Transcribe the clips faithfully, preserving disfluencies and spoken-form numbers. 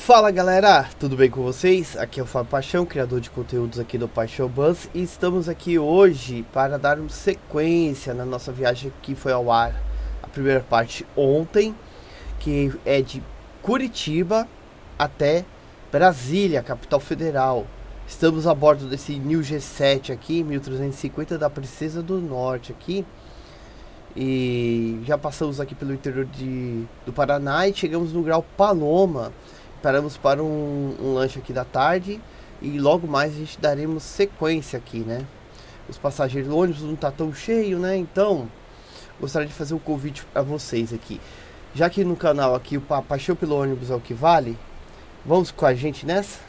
Fala galera, tudo bem com vocês? Aqui é o Fábio Paixão, criador de conteúdos aqui do Paixão Bus, e estamos aqui hoje para darmos sequência na nossa viagem que foi ao ar a primeira parte ontem, que é de Curitiba até Brasília, capital federal. Estamos a bordo desse New G sete aqui, mil trezentos e cinquenta da Princesa do Norte aqui. E já passamos aqui pelo interior de, do Paraná e chegamos no Grau Paloma. Paramos para um, um lanche aqui da tarde e logo mais a gente daremos sequência aqui, né? Os passageiros do ônibus não tá tão cheio, né? Então, gostaria de fazer um convite para vocês aqui. Já que no canal aqui o Paixão pelo ônibus é o que vale, vamos com a gente nessa?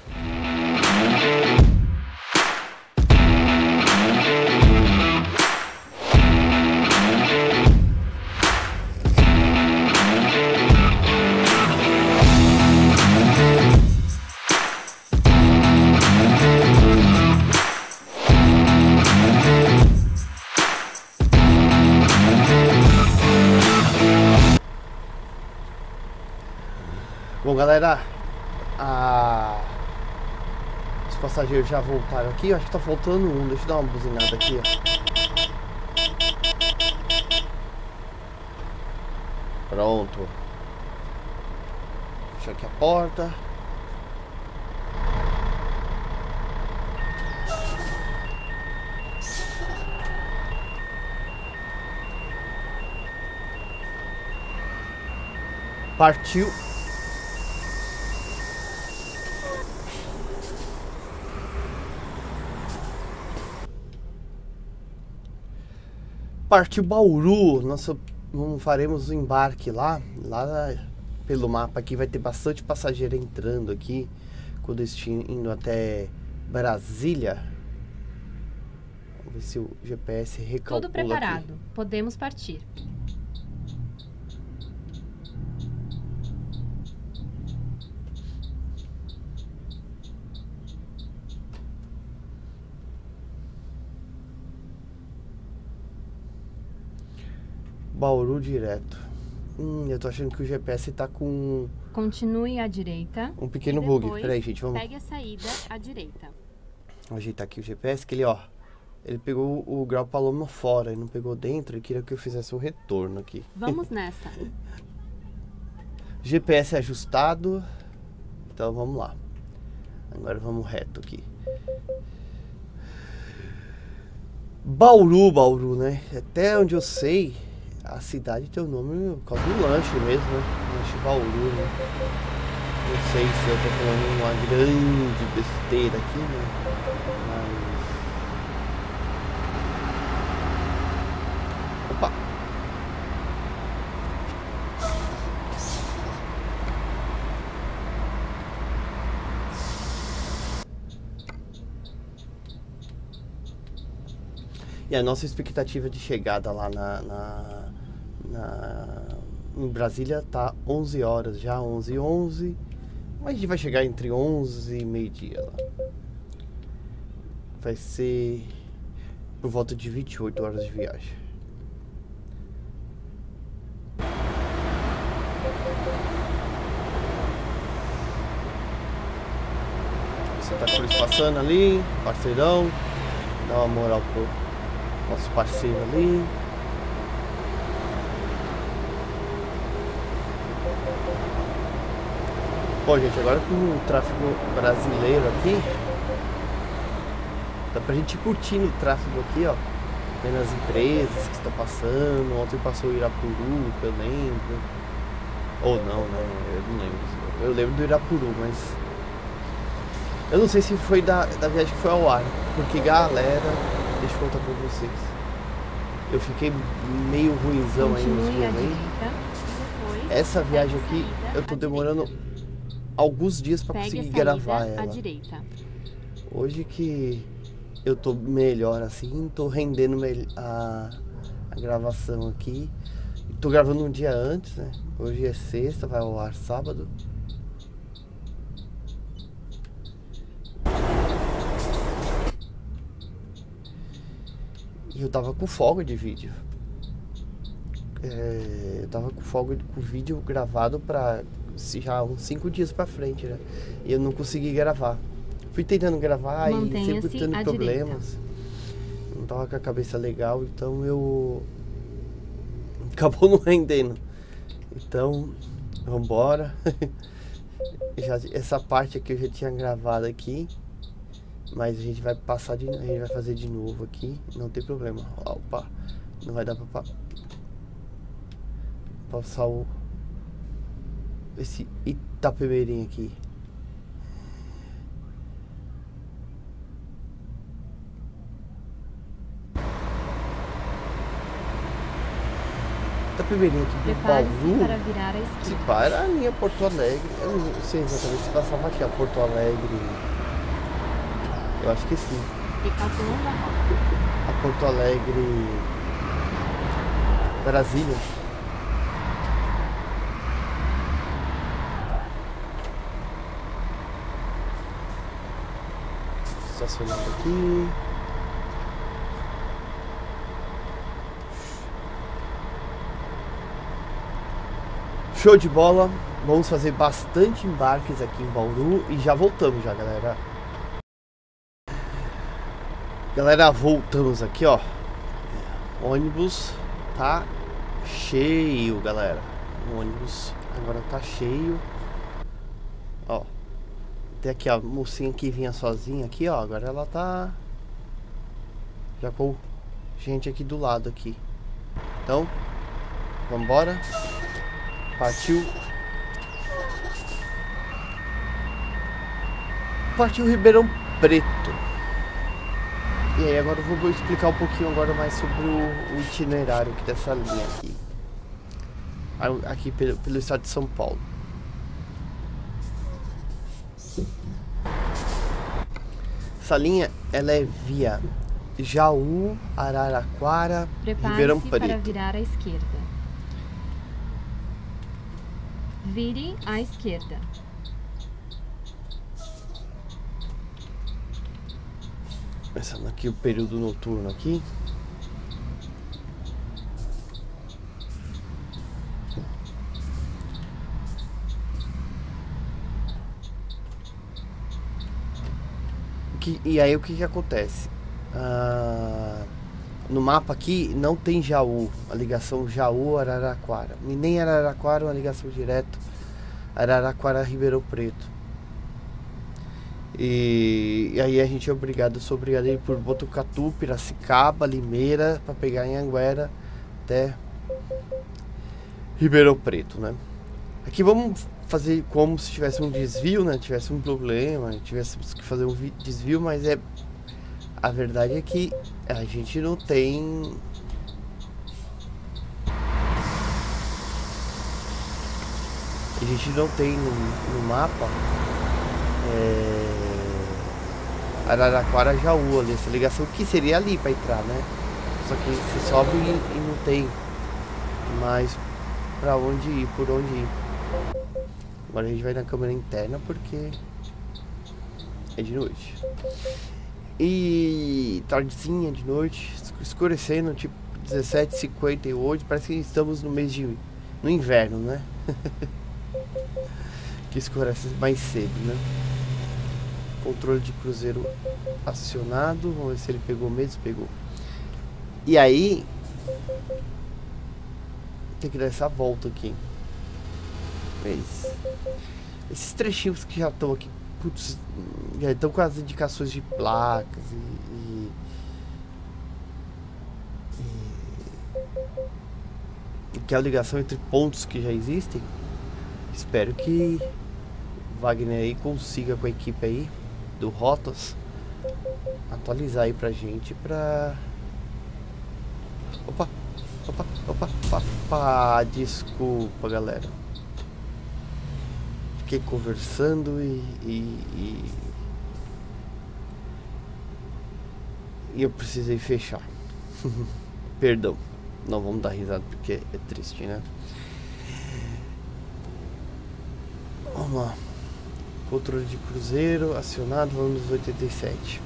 Bom galera, a... os passageiros já voltaram aqui, eu acho que tá faltando um, deixa eu dar uma buzinada aqui, ó. Pronto. Fecha aqui a porta. Partiu. Partiu Bauru, nós faremos o embarque lá, lá pelo mapa aqui vai ter bastante passageiro entrando aqui, com destino indo até Brasília. Vamos ver se o G P S recalcula. Tudo preparado, aqui. Podemos partir. Bauru direto. Hum, eu tô achando que o G P S tá com... Continue à direita. Um pequeno bug. Peraí, gente, vamos... Pegue a saída à direita. Vou ajeitar aqui o G P S, que ele, ó... Ele pegou o Grau Paloma fora, ele não pegou dentro, ele queria que eu fizesse o retorno aqui. Vamos nessa. G P S ajustado. Então, vamos lá. Agora vamos reto aqui. Bauru, Bauru, né? Até onde eu sei... A cidade tem o nome por causa do lanche mesmo, né? Lanche Bauru, né? Não sei se eu tô falando uma grande besteira aqui, né? Mas... Opa! E a nossa expectativa de chegada lá na... na... Na, em Brasília tá onze horas, já onze e onze, mas a gente vai chegar entre onze e meio-dia lá. Vai ser por volta de vinte e oito horas de viagem. Você tá por isso passando ali, parceirão, dá uma moral pro nosso parceiro ali. Bom, gente, agora com o tráfego brasileiro aqui, dá pra gente ir curtindo o tráfego aqui, ó. Vendo as empresas que estão passando. Ontem passou o Irapuru, que eu lembro. Ou não, né? Eu não lembro. Eu lembro do Irapuru, mas... Eu não sei se foi da, da viagem que foi ao ar. Porque, galera, deixa eu contar pra vocês. Eu fiquei meio ruimzão aí nos momentos. Essa viagem aqui, eu tô demorando... alguns dias para conseguir gravar ela. Direita. Hoje que eu tô melhor assim, tô rendendo a, a gravação aqui. Tô gravando um dia antes, né? Hoje é sexta, vai ao ar sábado. E eu tava com folga de vídeo. É, eu tava com folga com vídeo gravado para já uns cinco dias pra frente, né? E eu não consegui gravar. Fui tentando gravar e sempre tendo problemas. Não tava com a cabeça legal, então eu... acabou não rendendo. Então, vambora. já, essa parte aqui eu já tinha gravado aqui. Mas a gente vai passar de... a gente vai fazer de novo aqui. Não tem problema. Opa, não vai dar pra... passar o... esse Itapemirim aqui. Itapemirim aqui do Bauru. Para virar a esquerda. Se para a linha Porto Alegre. Eu não sei exatamente se passava aqui a Porto Alegre. Eu acho que sim. E calculando a rota. A Porto Alegre, Brasília. Estacionando aqui. Show de bola. Vamos fazer bastante embarques aqui em Bauru e já voltamos já, galera. Galera, voltamos aqui, ó. O ônibus tá cheio, galera. O ônibus agora tá cheio. Ó. Tem aqui, ó, a mocinha que vinha sozinha aqui, ó. Agora ela tá... já com gente aqui do lado aqui. Então, vambora. Partiu. Partiu Ribeirão Preto. E aí, agora eu vou explicar um pouquinho agora mais sobre o, o itinerário aqui dessa linha aqui. Aqui pelo, pelo estado de São Paulo. Essa linha, ela é via Jaú, Araraquara, Ribeirão Preto. Para virar à esquerda. Vire à esquerda. Começando aqui o período noturno aqui. Que, e aí o que que acontece? Ah, no mapa aqui não tem Jaú, a ligação Jaú-Araraquara. E nem Araraquara, uma ligação direto Araraquara-Ribeirão Preto. E, e aí a gente é obrigado, sou obrigado a ir por Botucatu, Piracicaba, Limeira, para pegar em Anguera até Ribeirão Preto, né? Aqui vamos fazer como se tivesse um desvio, né? Tivesse um problema, tivéssemos que fazer um desvio, mas é... a verdade é que a gente não tem... a gente não tem no, no mapa é... Araraquara Jaú ali, essa ligação que seria ali para entrar, né? Só que você sobe e, e não tem mais para onde ir, por onde ir. Agora a gente vai na câmera interna porque é de noite. E tardezinha de noite, escurecendo, tipo dezessete e cinquenta e oito, parece que estamos no mês de... no inverno, né? Que escurece mais cedo, né? Controle de cruzeiro acionado. Vamos ver se ele pegou mesmo. Pegou. E aí tem que dar essa volta aqui. Mas esses trechinhos que já estão aqui, putz, já estão com as indicações de placas e, e, e que é a ligação entre pontos que já existem. Espero que Wagner aí consiga, com a equipe aí do Rotas, atualizar aí pra gente pra... Opa, opa, opa, opa, opa, desculpa, galera. Fiquei conversando e, e, e... e eu precisei fechar. Perdão, não vamos dar risada porque é triste, né? Vamos lá. Controle de cruzeiro acionado, vamos nos oitenta e sete.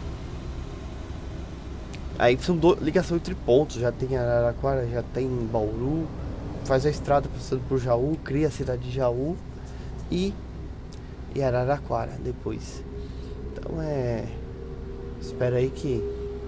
Aí são do, ligação entre pontos. Já tem Araraquara, já tem Bauru. Faz a estrada passando por Jaú, cria a cidade de Jaú. e, e Araraquara depois. Então é... Espera aí que...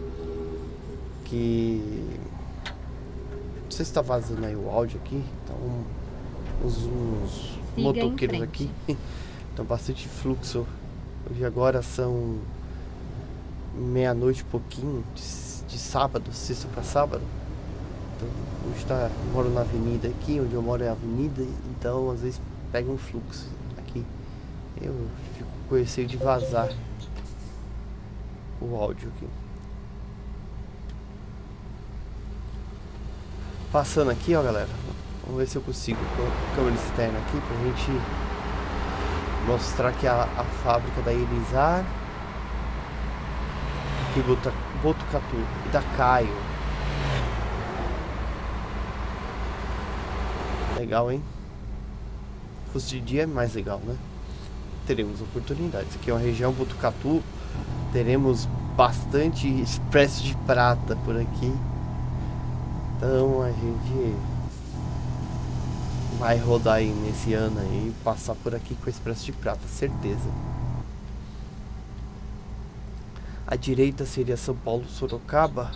Que... Não sei se tá vazando aí o áudio aqui. Então... Uns, uns motoqueiros aqui. Então bastante fluxo. Hoje agora são... Meia-noite e pouquinho. De, de sábado, sexta pra sábado. Então, hoje tá... Eu moro na avenida aqui. Onde eu moro é a avenida. Então às vezes pega um fluxo aqui. Eu fico com receio de vazar o áudio aqui. Passando aqui, ó, galera. Vamos ver se eu consigo com a câmera externa aqui pra gente mostrar aqui a, a fábrica da Elizar, aqui Botucatu e da Caio. Legal, hein? Se fosse de dia é mais legal, né? Teremos oportunidades. Aqui é uma região Botucatu. Teremos bastante expresso de prata por aqui. Então a gente vai rodar aí nesse ano aí, passar por aqui com o expresso de prata, certeza. A direita seria São Paulo, Sorocaba.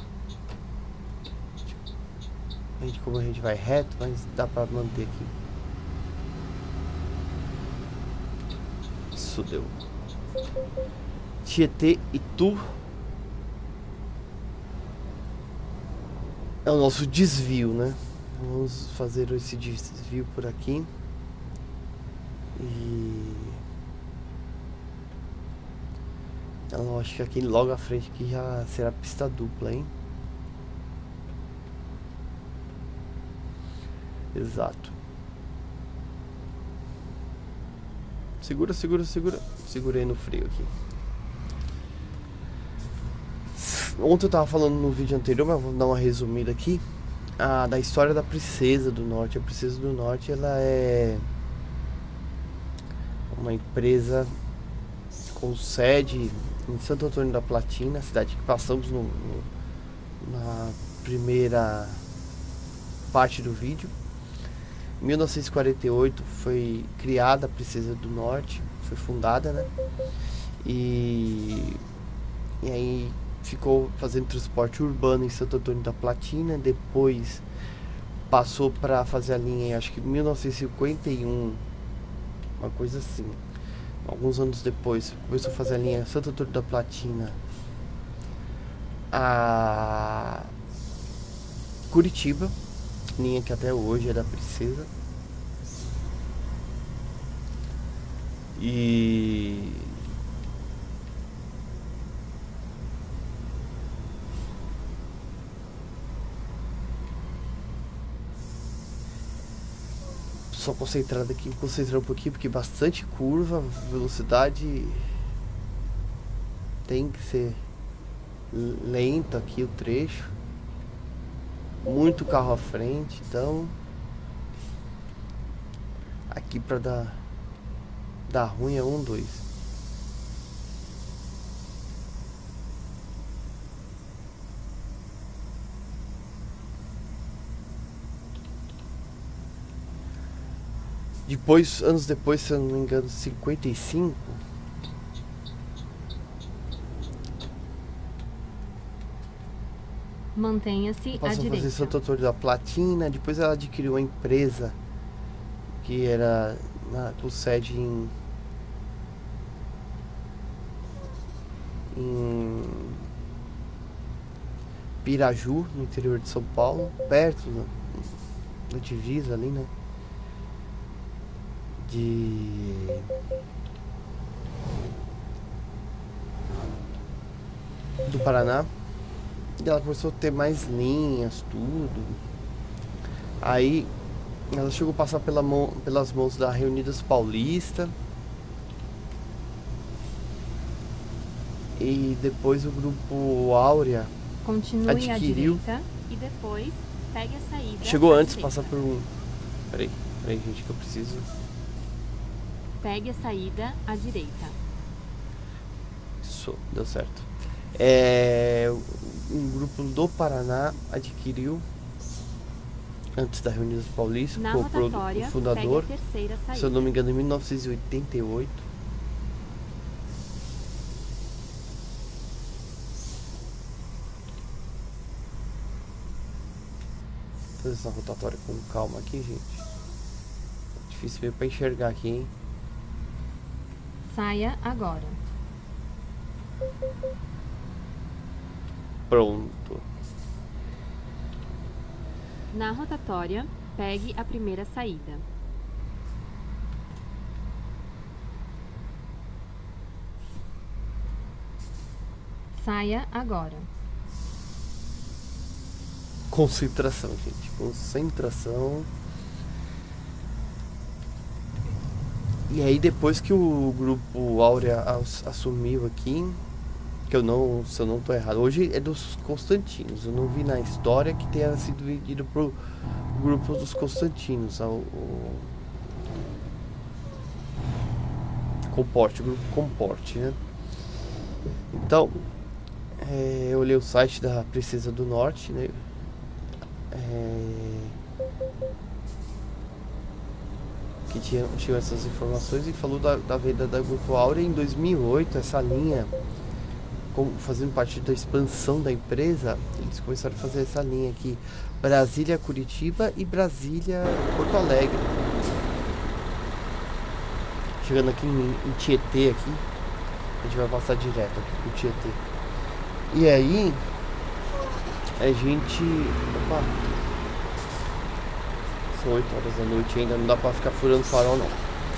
A gente, como a gente vai reto, mas dá pra manter aqui. Isso deu. Tietê, Itu. É o nosso desvio, né? Vamos fazer esse desvio por aqui. E... Então, acho que aqui logo à frente aqui já será pista dupla, hein? Exato. Segura, segura, segura. Segurei no freio aqui. Ontem eu tava falando no vídeo anterior, mas vou dar uma resumida aqui, ah, da história da Princesa do Norte. A Princesa do Norte, ela é uma empresa com sede em Santo Antônio da Platina, cidade que passamos no, no, na primeira parte do vídeo. Em mil novecentos e quarenta e oito foi criada a Princesa do Norte, foi fundada, né? E, e aí ficou fazendo transporte urbano em Santo Antônio da Platina. Depois passou para fazer a linha, acho que em mil novecentos e cinquenta e um, uma coisa assim. Alguns anos depois começou a fazer a linha Santo Antônio da Platina a Curitiba, linha que até hoje é da Princesa. E só concentrado aqui, concentrar um pouquinho, porque bastante curva, velocidade tem que ser lento aqui o trecho, muito carro à frente, então aqui para dar dar ruim é um, dois. Depois, anos depois, se eu não me engano, cinquenta e cinco, mantenha-se à passou a fazer direita. Santo Antônio da Platina. Depois ela adquiriu uma empresa que era na, com sede em, em Piraju, no interior de São Paulo, perto da, da divisa ali, né? De do Paraná. E ela começou a ter mais linhas, tudo. Aí ela chegou a passar pela mão, pelas mãos da Reunidas Paulista. E depois o grupo Áurea Continue adquiriu. à direita e depois pegue a saída. Chegou à antes de direita. passar por um. Peraí, peraí, gente, que eu preciso. Pegue a saída à direita. Isso, deu certo. É, um grupo do Paraná adquiriu antes da reunião dos paulistas, Na com o rotatória, o fundador, pegue a terceira saída. se eu não me engano, em mil novecentos e oitenta e oito. Fazer essa rotatória com calma aqui, gente. Difícil mesmo pra enxergar aqui, hein? Saia agora. Pronto. Na rotatória, pegue a primeira saída. Saia agora. Concentração, gente. Concentração. E aí, depois que o grupo Áurea as- assumiu aqui, que eu não, se eu não tô errado, hoje é dos Constantinos. Eu não vi na história que tenha sido vendido pro grupo dos Constantinos. Ao, o Comporte, o grupo Comporte, né? Então, é, eu olhei o site da Princesa do Norte, né? É, que tinha, tinha essas informações e falou da, da venda da Grupo Áurea em dois mil e oito. Essa linha, como, fazendo parte da expansão da empresa, eles começaram a fazer essa linha aqui, Brasília-Curitiba e Brasília-Porto Alegre. Chegando aqui em, em Tietê aqui, a gente vai passar direto aqui pro Tietê. E aí, a gente... Opa! São oito horas da noite ainda, não dá pra ficar furando farol não.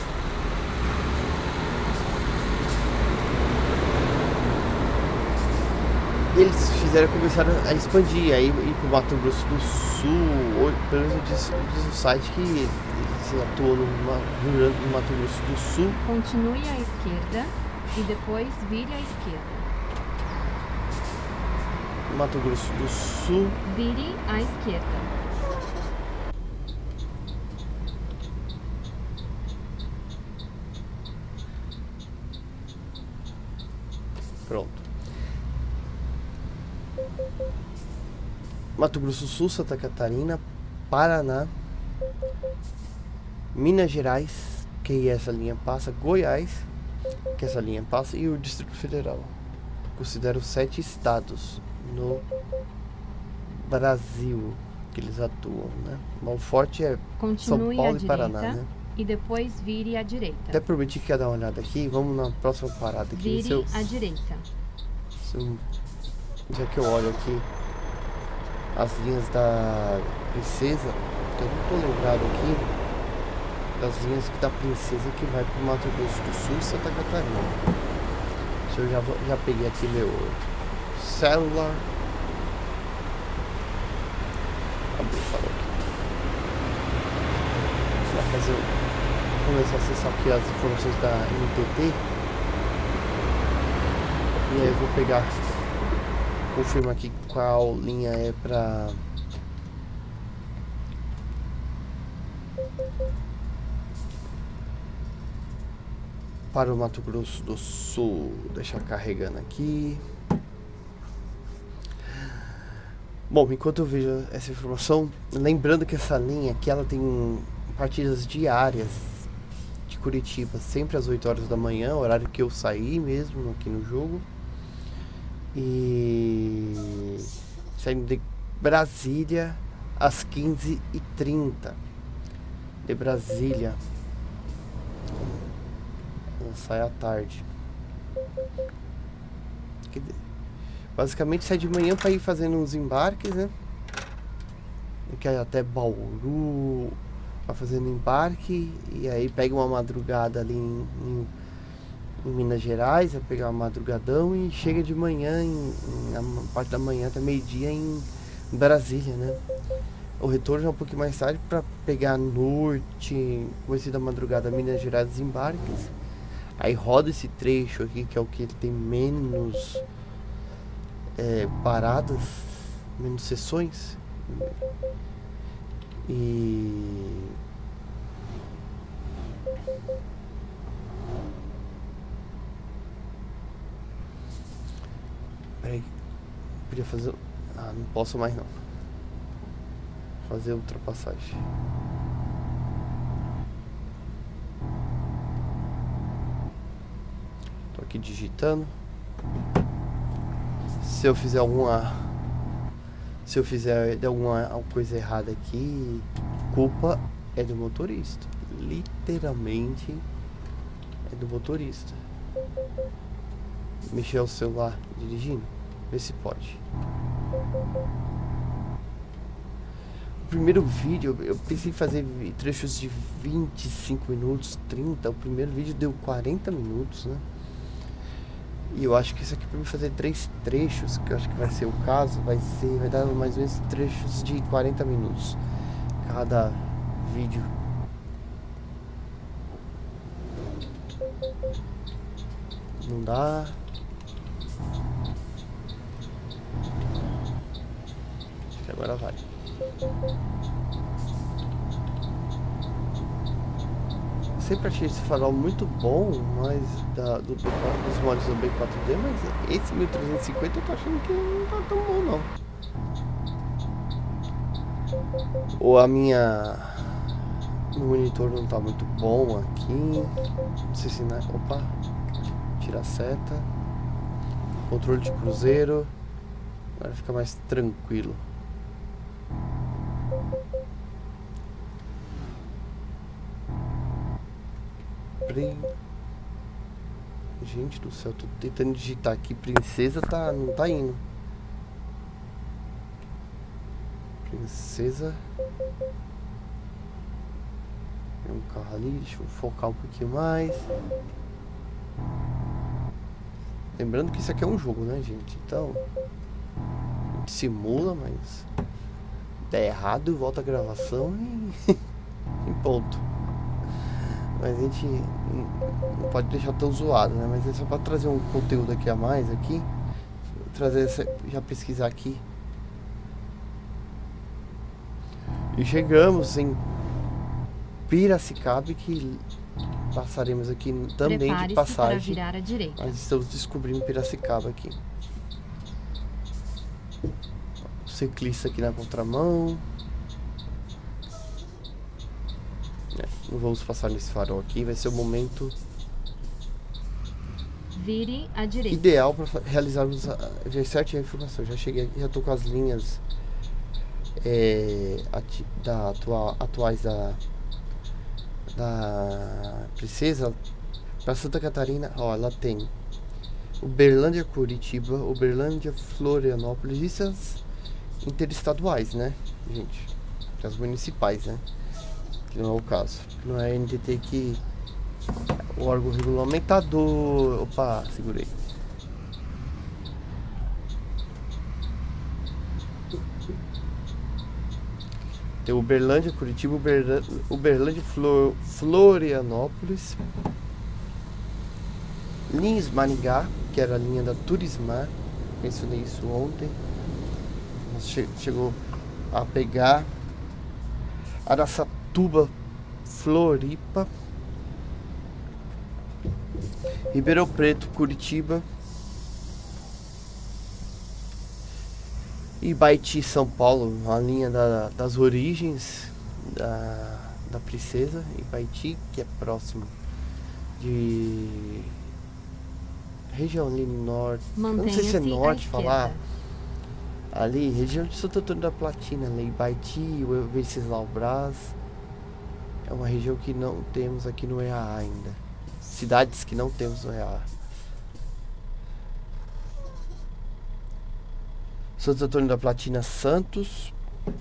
Eles fizeram, começaram a expandir, aí ir pro Mato Grosso do Sul, ou, pelo menos diz, diz o site que eles atuam no, no, no Mato Grosso do Sul. Continue à esquerda e depois vire à esquerda. Mato Grosso do Sul. Vire à esquerda. Pronto. Mato Grosso do Sul, Santa Catarina, Paraná, Minas Gerais, que essa linha passa, Goiás, que essa linha passa, e o Distrito Federal. Considero sete estados no Brasil que eles atuam, né? O forte é Continue São Paulo à e Paraná, direita né? e depois vire à direita. Até prometi que ia dar uma olhada aqui. Vamos na próxima parada aqui. Vire Se eu, à direita. se eu, já que eu olho aqui as linhas da Princesa, que eu não tô lembrado aqui das linhas da Princesa que vai pro Mato Grosso do Sul e Santa Catarina. Se eu já, vou- já peguei aqui meu celular. Abri o farol aqui. Vai fazer o- começar a acessar aqui as informações da N T T. E aí eu vou pegar, confirma aqui qual linha é pra para o Mato Grosso do Sul. Deixa carregando aqui. Bom, enquanto eu vejo essa informação, lembrando que essa linha aqui ela tem partidas diárias de Curitiba, sempre às oito horas da manhã, horário que eu saí mesmo aqui no jogo. E saindo de Brasília às quinze e trinta. De Brasília. Ela sai à tarde. Que de- Basicamente sai de manhã para ir fazendo uns embarques, né? Que é até Bauru, vai fazendo embarque e aí pega uma madrugada ali em, em, em Minas Gerais, vai pegar uma madrugadão e chega de manhã, em, em, na parte da manhã até meio-dia em Brasília, né? O retorno é um pouquinho mais tarde para pegar norte, começo da madrugada, Minas Gerais, desembarques. Aí roda esse trecho aqui que é o que tem menos é, paradas, menos sessões. E peraí, podia fazer. Ah, não posso mais não. fazer ultrapassagem. Tô aqui digitando. Se eu fizer alguma Se eu fizer alguma, alguma coisa errada aqui, culpa é do motorista. Literalmente é do motorista. Mexer o celular dirigindo, vê se pode. O primeiro vídeo eu pensei em fazer trechos de vinte e cinco minutos, trinta. O primeiro vídeo deu quarenta minutos, né? E eu acho que isso aqui pra mim fazer três trechos, que eu acho que vai ser o caso, vai ser, vai dar mais ou menos trechos de quarenta minutos cada vídeo. Não dá. Acho que agora vai. Sempre achei esse farol muito bom, mas da, do, do, dos mods do B quatro D, mas esse mil trezentos e cinquenta eu tô achando que não tá tão bom não. Ou a minha o monitor não tá muito bom aqui. Não sei se na, opa, tira a seta. Controle de cruzeiro. Agora fica mais tranquilo. Gente do céu, tô tentando digitar aqui. Princesa tá, não tá indo. Princesa. Tem um carro ali, deixa eu focar um pouquinho mais. Lembrando que isso aqui é um jogo, né, gente? Então, a gente simula, mas der errado, volta a gravação e, e ponto. Mas a gente não pode deixar tão zoado, né? Mas é só para trazer um conteúdo aqui a mais aqui. Trazer essa, já pesquisar aqui. E chegamos em Piracicaba, que passaremos aqui também Prepare-se de passagem. para virar à direita. Nós estamos descobrindo Piracicaba aqui. O ciclista aqui na contramão. Não vamos passar nesse farol aqui, vai ser o momento Vire à direita. ideal para realizarmos a, já certinha a informação. Já cheguei aqui, já tô com as linhas é, ati, da, atua, atuais da, da Princesa para Santa Catarina. Ó, ela tem Uberlândia, Curitiba, Uberlândia, Florianópolis, isso as interestaduais, né, gente? As municipais, né? Que não é o caso. Não é a N T T que o órgão regulamentador. Opa, segurei. Tem Uberlândia, Curitiba, Uberlândia, Uberlândia Flor, Florianópolis, Lins Maringá, que era a linha da Turismar. Mencionei isso ontem. Che chegou a pegar Araçatuba, Floripa, Ribeirão Preto, Curitiba e Baiti, São Paulo, a linha da, das origens da, da Princesa. E Baiti, que é próximo de região ali norte, eu não sei se é norte falar, ali, região de Santo Antônio da Platina, ali, Baiti, Venceslau Braz. É uma região que não temos aqui no E A A ainda. Cidades que não temos no E A A. Santo Antônio da Platina, Santos.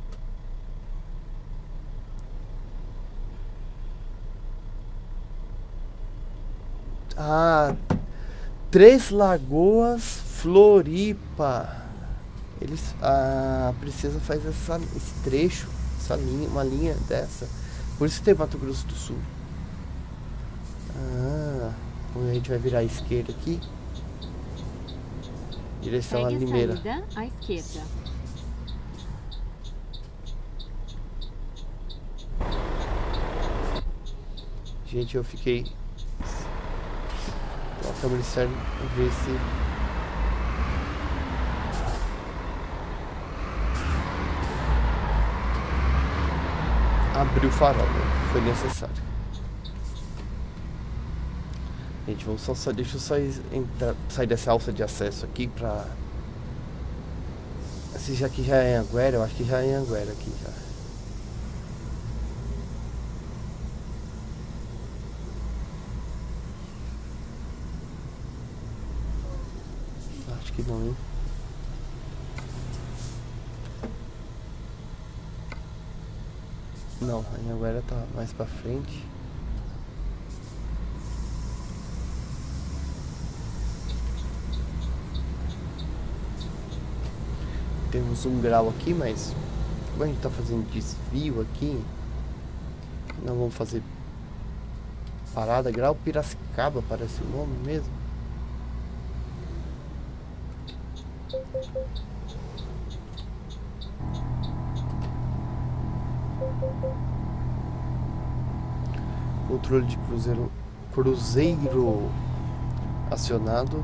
Ah, Três Lagoas, Floripa. Eles, a Princesa faz essa, esse trecho, essa linha, uma linha dessa. Por isso tem Mato Grosso do Sul. Ah, a gente vai virar à esquerda aqui. Direção a Limeira. Saída à esquerda. Gente, eu fiquei... A câmera externa, ver se... abrir o farol, né? Foi necessário. Gente, vamos só, só deixa eu só entrar, sair dessa alça de acesso aqui pra... Se já que já é Anhanguera, eu acho que já é Anhanguera aqui já. Acho que não, hein? Não, a Anhanguera tá mais pra frente. Temos um grau aqui, mas como a gente tá fazendo desvio aqui, não vamos fazer parada. Grau Piracicaba parece o nome mesmo. Controle de cruzeiro, cruzeiro acionado.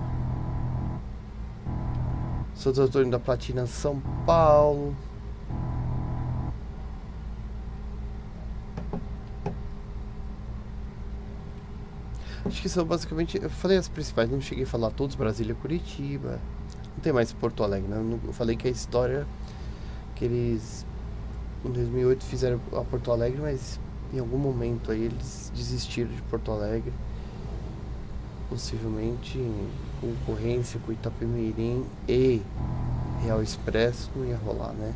Santo Antônio da Platina, São Paulo. Acho que são basicamente, eu falei as principais, não cheguei a falar todos. Brasília, Curitiba. Não tem mais Porto Alegre, né? Eu falei que a história que eles em dois mil e oito fizeram a Porto Alegre, mas em algum momento aí eles desistiram de Porto Alegre. Possivelmente em concorrência com Itapemirim e Real Expresso não ia rolar, né?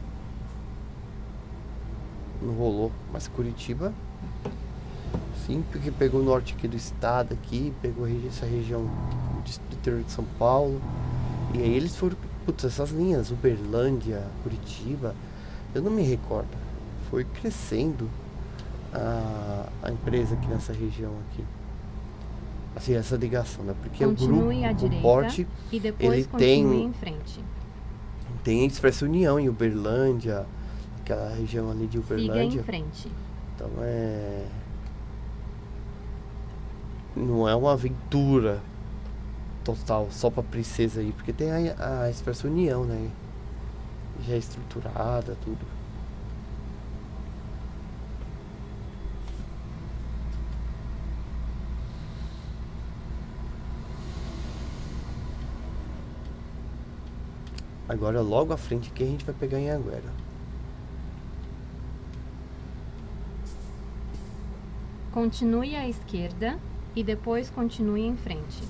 Não rolou, mas Curitiba sim, porque pegou o norte aqui do estado aqui, pegou essa região do interior de São Paulo. E aí eles foram, putz, essas linhas, Uberlândia, Curitiba, eu não me recordo. Foi crescendo a, a empresa aqui nessa região aqui. Assim, essa ligação, né? Porque continue o grupo, à direita, o porte, e depois ele continue tem, em frente. tem a Expresso União em Uberlândia, aquela região ali de Uberlândia. Siga em frente. Então é... não é uma aventura total só pra princesa aí, porque tem a, a Expresso União, né? Já é estruturada, tudo. Agora logo à frente aqui a gente vai pegar em Anhanguera. Continue à esquerda e depois continue em frente.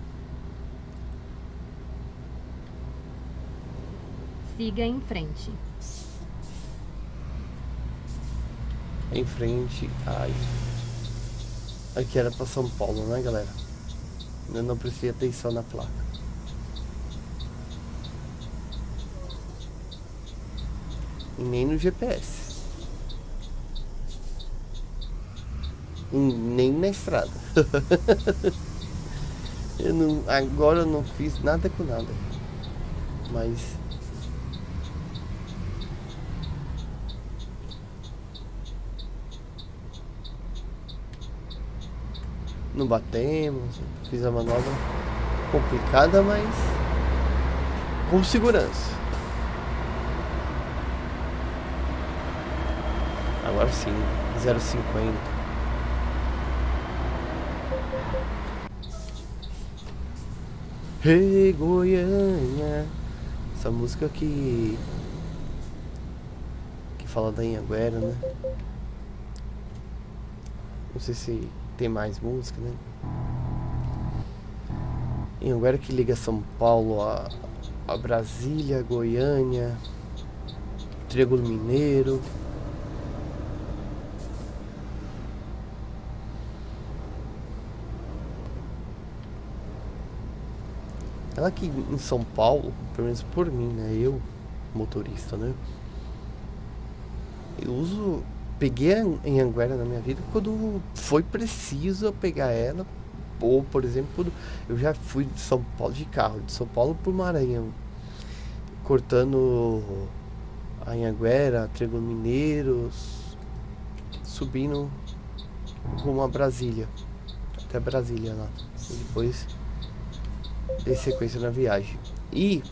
Siga em frente. Em frente, ai. Aqui era pra São Paulo, né, galera? Eu não prestei atenção na placa. E nem no G P S. E nem na estrada. Eu não, agora eu não fiz nada com nada. Mas não batemos. Fiz a manobra complicada, mas com segurança. Agora sim, zero cinquenta. Hey, Goiânia. Essa música que que fala da Anhanguera, né? Não sei se tem mais música, né? Anhanguera que liga São Paulo a, a Brasília, Goiânia, Triângulo Mineiro. Ela aqui em São Paulo, pelo menos por mim, né? Eu, motorista, né? Eu uso... Peguei a Anhanguera na minha vida quando foi preciso eu pegar ela. Ou, por exemplo, quando eu já fui de São Paulo de carro, de São Paulo pro Maranhão, cortando a Anhanguera, Triângulo Mineiro, subindo rumo a Brasília, até Brasília lá. E depois dei sequência na viagem. E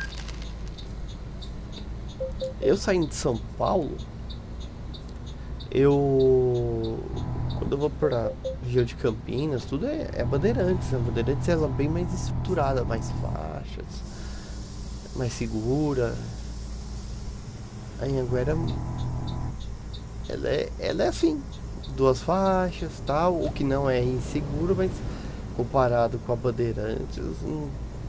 eu saindo de São Paulo, Eu... Quando eu vou pra região de Campinas, tudo é, é Bandeirantes, né? Bandeirantes ela é bem mais estruturada, mais faixas, mais segura. A Anhanguera, ela é, ela é assim, duas faixas, tal, o que não é inseguro, mas comparado com a Bandeirantes, hum,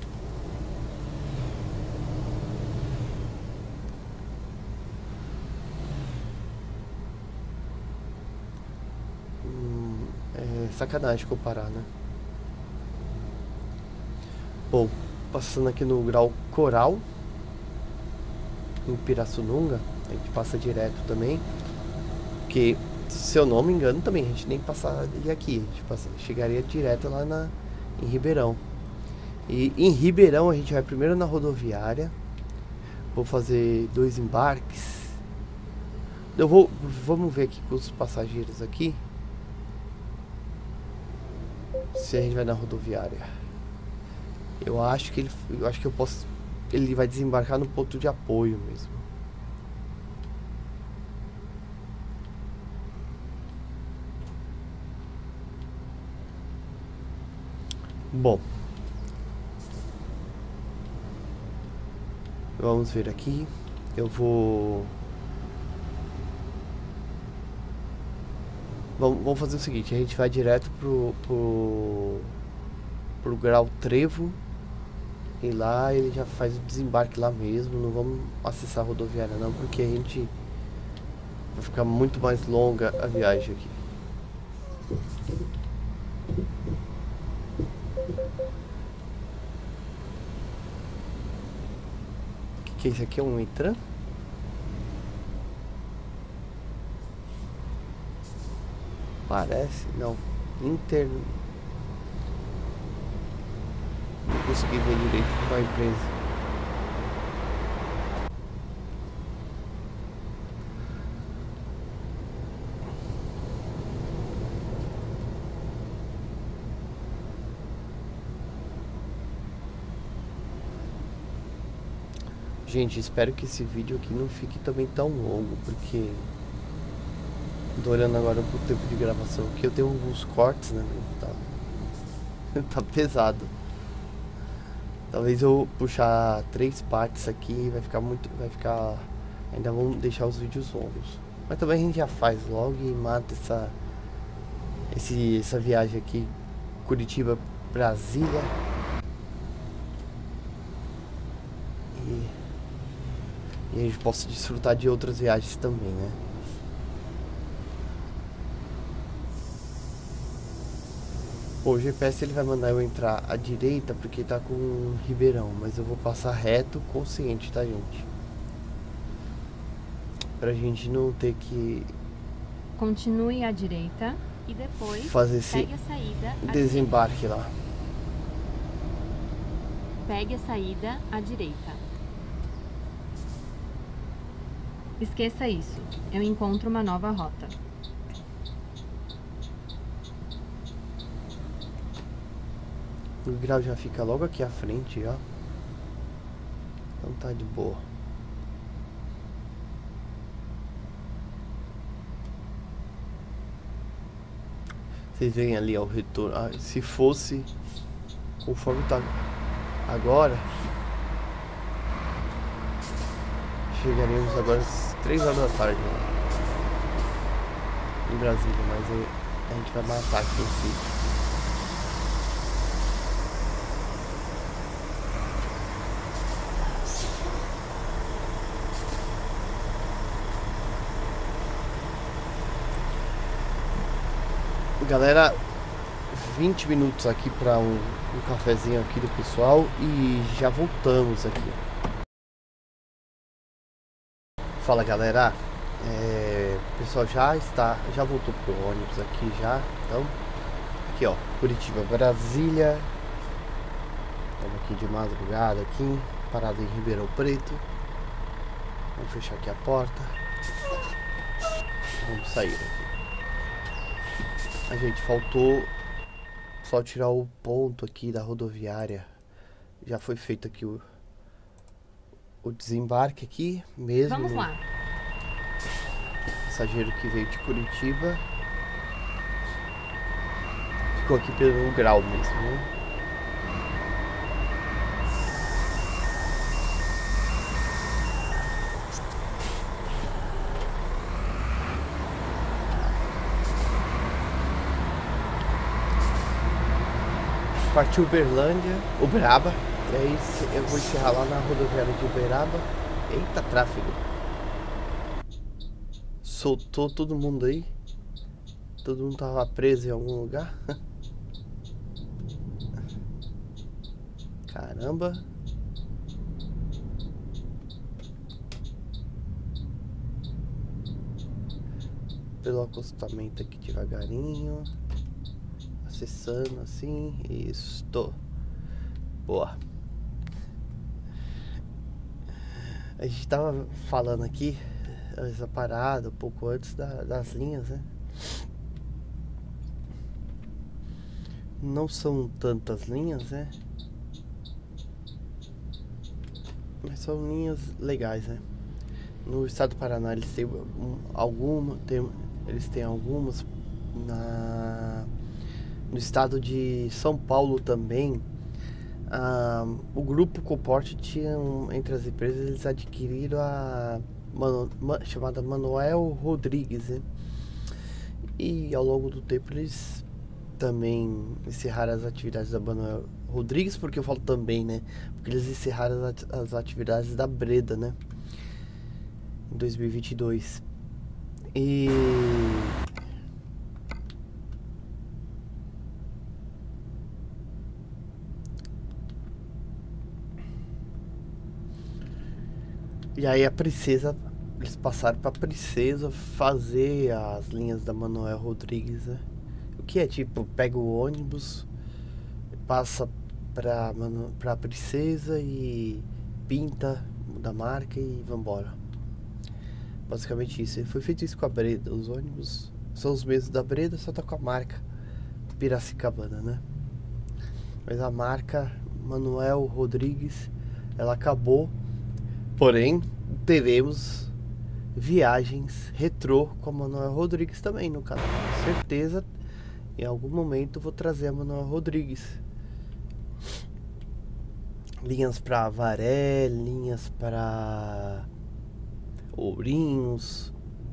hum, é sacanagem comparar, né? Bom, passando aqui no grau Coral, em Pirassununga, a gente passa direto também, porque, se eu não me engano, também a gente nem passaria aqui, a gente passa, chegaria direto lá na, em Ribeirão. E em Ribeirão a gente vai primeiro na rodoviária, vou fazer dois embarques. Eu vou, vamos ver aqui com os passageiros aqui, se a gente vai na rodoviária. Eu acho que ele, eu acho que eu posso, ele vai desembarcar no ponto de apoio mesmo. Bom, vamos ver aqui. Eu vou... Vamos, vamos fazer o seguinte, a gente vai direto pro, pro, pro grau Trevo. E lá ele já faz o desembarque lá mesmo. Não vamos acessar a rodoviária não, porque a gente vai ficar muito mais longa a viagem aqui. O que, que é isso aqui? É um Intran? Parece? Não. Inter... Não consegui ver direito qual a empresa. Gente, espero que esse vídeo aqui não fique também tão longo, porque tô olhando agora pro tempo de gravação aqui, eu tenho alguns cortes, né? Tá, tá pesado. Talvez eu puxar três partes aqui, vai ficar muito, vai ficar, ainda vamos deixar os vídeos longos. Mas também a gente já faz logo e mata essa, esse, essa viagem aqui, Curitiba, Brasília. E, e a gente possa desfrutar de outras viagens também, né? Bom, o G P S ele vai mandar eu entrar à direita porque tá com Ribeirão, mas eu vou passar reto consciente, tá, gente? Pra gente não ter que... Continue à direita e depois fazer esse pegue a saída à desembarque direita. lá. Pegue a saída à direita. Esqueça isso. Eu encontro uma nova rota. O grau já fica logo aqui à frente, ó. Então tá de boa. Vocês veem ali, ó, o retorno. Ah, se fosse conforme tá agora, chegaríamos agora às três horas da tarde, né? Em Brasília, mas aí a gente vai matar aqui em si. Galera, vinte minutos aqui para um, um cafezinho aqui do pessoal e já voltamos aqui. Fala, galera, é, o pessoal já está, já voltou pro ônibus aqui já, então aqui ó, Curitiba, Brasília. Estamos aqui de madrugada aqui, parado em Ribeirão Preto. Vamos fechar aqui a porta. Vamos sair aqui. A gente faltou só tirar o ponto aqui da rodoviária. Já foi feito aqui o, o desembarque aqui mesmo. Vamos lá. passageiro que veio de Curitiba ficou aqui pelo grau mesmo, né? Partiu Uberlândia, Uberaba, e aí eu vou encerrar lá na rodoviária de Uberaba. Eita, tráfego. Soltou todo mundo aí. Todo mundo tava preso em algum lugar. Caramba. Pelo acostamento aqui devagarinho. Acessando assim. Isso. Boa. A gente tava falando aqui essa parada um pouco antes da, das linhas, né? Não são tantas linhas, né? Mas são linhas legais, né? No estado do Paraná eles têm um, alguma, tem, eles têm algumas. Na, no estado de São Paulo também, ah, o grupo Coporte tinha um, entre as empresas, eles adquiriram a Mano, ma, chamada Manuel Rodrigues, né? E ao longo do tempo eles também encerraram as atividades da Manuel Rodrigues, porque eu falo também, né? Porque eles encerraram as, as atividades da Breda, né? Em dois mil e vinte e dois. E E aí a Princesa, eles passaram pra Princesa fazer as linhas da Manuel Rodrigues, né? O que é tipo, pega o ônibus, passa pra, Manu, pra Princesa e pinta, muda a marca e vambora. Basicamente isso. E foi feito isso com a Breda. Os ônibus são os mesmos da Breda, só tá com a marca Piracicabana, né? Mas a marca Manuel Rodrigues, ela acabou. Porém, teremos viagens retrô com a Manuel Rodrigues também no canal. Com certeza, em algum momento vou trazer a Manuel Rodrigues. Linhas para Avaré, linhas para Ourinhos,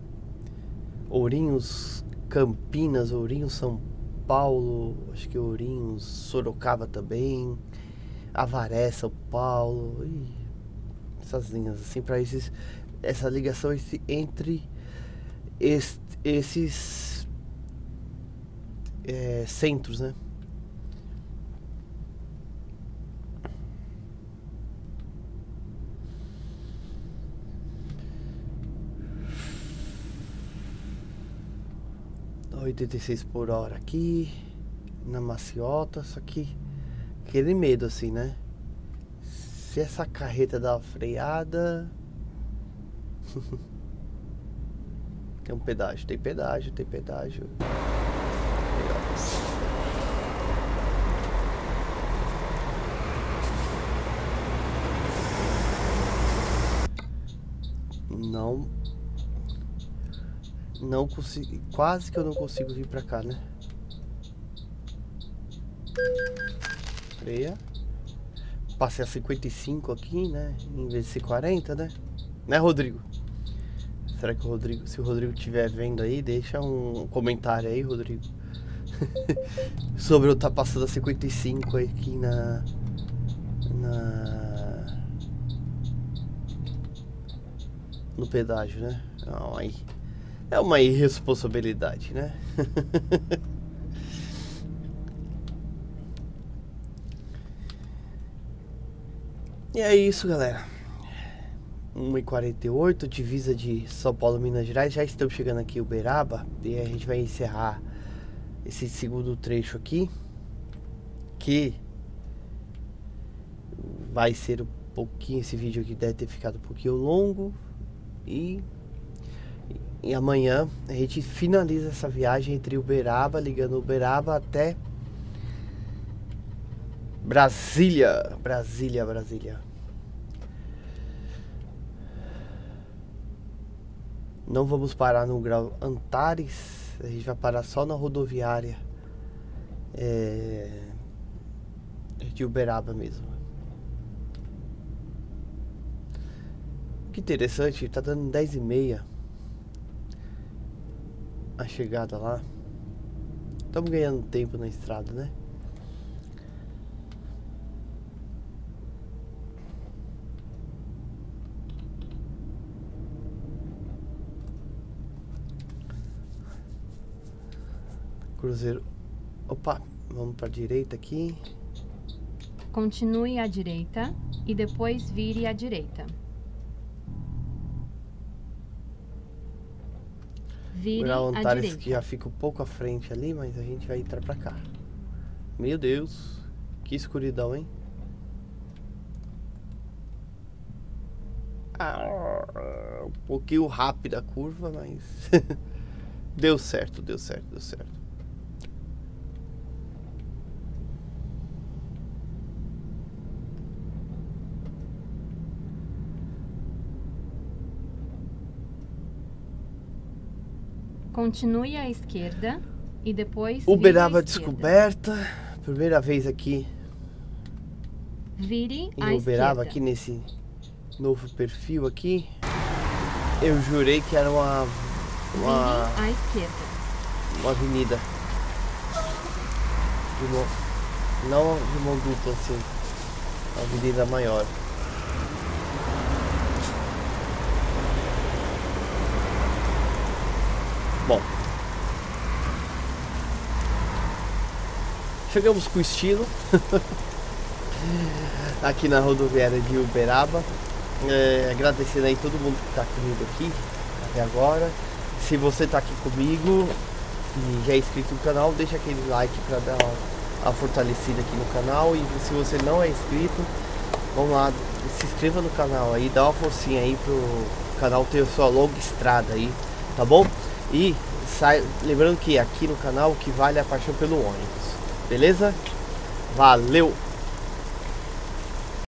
Ourinhos Campinas, Ourinhos São Paulo, acho que Ourinhos Sorocaba também, Avaré São Paulo. Ih, essas linhas assim, para esses, essa ligação esse, entre est, esses é, centros, né? oitenta e seis por hora aqui na maciota, só que aquele medo assim, né? Se essa carreta dá uma freada. Tem um pedágio, tem pedágio, tem pedágio. Não. Não consigo. Quase que eu não consigo vir pra cá, né? Freia. Passei a cinquenta e cinco aqui, né? Em vez de ser quarenta, né? Né, Rodrigo? Será que o Rodrigo, se o Rodrigo estiver vendo aí, deixa um comentário aí, Rodrigo. Sobre eu estar tá passando a cinquenta e cinco aqui na... Na... No pedágio, né? Não, aí... É uma irresponsabilidade, né? E é isso, galera. uma e quarenta e oito, divisa de São Paulo, Minas Gerais. Já estamos chegando aqui em Uberaba. E a gente vai encerrar esse segundo trecho aqui, que vai ser um pouquinho... Esse vídeo aqui deve ter ficado um pouquinho longo. E... E amanhã a gente finaliza essa viagem entre Uberaba, ligando Uberaba até Brasília. Brasília, Brasília. Não vamos parar no grau Antares, a gente vai parar só na rodoviária é, de Uberaba mesmo. Que interessante, tá dando dez e meia a chegada lá. Estamos ganhando tempo na estrada, né? Cruzeiro. Opa, vamos para a direita aqui. Continue à direita e depois vire à direita. Vire Grau à Antares direita. que já fica um pouco à frente ali, mas a gente vai entrar pra cá. Meu Deus, que escuridão, hein? Ah, um pouquinho rápida a curva, mas deu certo, deu certo, deu certo. Continue à esquerda e depois Uberaba vire à esquerda. descoberta, primeira vez aqui Vire em à Uberaba, esquerda. aqui nesse novo perfil aqui. Eu jurei que era uma uma, Vire à esquerda. uma avenida de mão, não de mão dupla assim, uma avenida maior. Bom, chegamos com estilo aqui na rodoviária de Uberaba. É, agradecendo aí todo mundo que está comigo aqui até agora. Se você está aqui comigo e já é inscrito no canal, deixa aquele like para dar uma, uma fortalecida aqui no canal. E se você não é inscrito, vamos lá, se inscreva no canal aí, dá uma forcinha aí pro canal ter a sua longa estrada aí, tá bom? E sai, lembrando que aqui no canal o que vale é a paixão pelo ônibus, beleza? Valeu!